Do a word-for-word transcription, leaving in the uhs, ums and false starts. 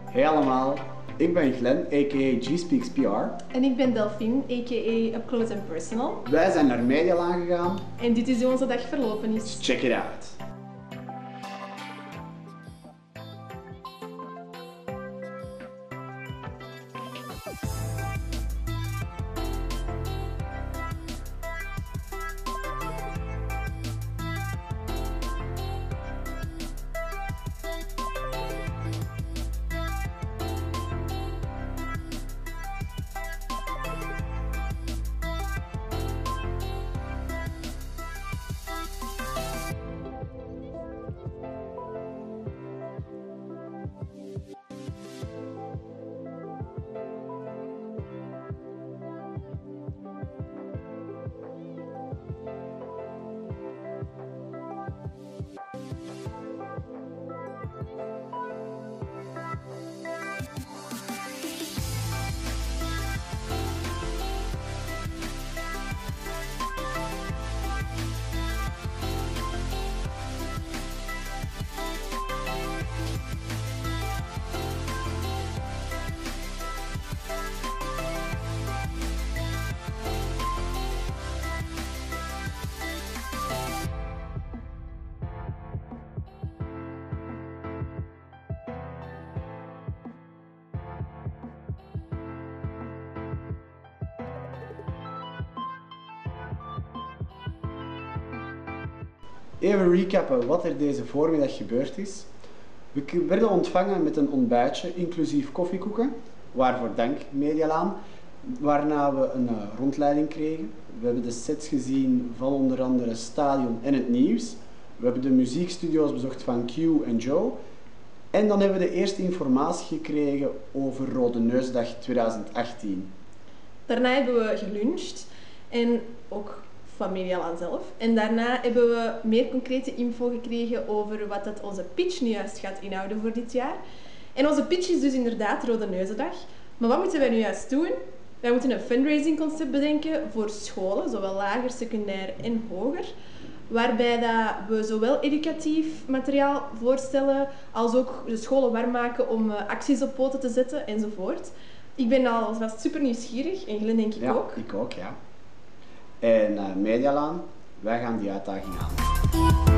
Hey allemaal, ik ben Glenn, a k a. G-Speaks P R. En ik ben Delphine, a k a. Up Close and Personal. Wij zijn naar Medialaan gegaan. En dit is hoe onze dag verlopen is. Check it out. Even recappen wat er deze voormiddag gebeurd is. We werden ontvangen met een ontbijtje, inclusief koffiekoeken, waarvoor dank Medialaan. Waarna we een uh, rondleiding kregen. We hebben de sets gezien van onder andere Stadion en het nieuws. We hebben de muziekstudio's bezocht van Q en Joe. En dan hebben we de eerste informatie gekregen over Rode Neusdag tweeduizend achttien. Daarna hebben we geluncht en ook van Medialaan zelf. En daarna hebben we meer concrete info gekregen over wat dat onze pitch nu juist gaat inhouden voor dit jaar. En onze pitch is dus inderdaad Rode Neuzendag. Maar wat moeten wij nu juist doen? Wij moeten een fundraising concept bedenken voor scholen, zowel lager, secundair en hoger. Waarbij dat we zowel educatief materiaal voorstellen, als ook de scholen warm maken om acties op poten te zetten enzovoort. Ik ben alvast super nieuwsgierig en Glenn denk ik ja, ook. ik ook, ja. En uh, Medialaan, wij gaan die uitdaging aan.